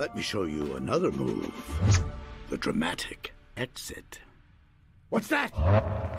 Let me show you another move. The dramatic exit. What's that?